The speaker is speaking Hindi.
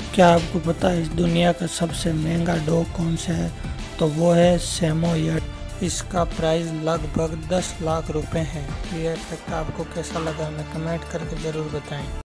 क्या आपको पता है इस दुनिया का सबसे महंगा डॉग कौन सा है? तो वो है सैमोयड। इसका प्राइस लगभग 10 लाख रुपए है। ये फैक्ट आपको कैसा लगा हमें कमेंट करके ज़रूर बताएं।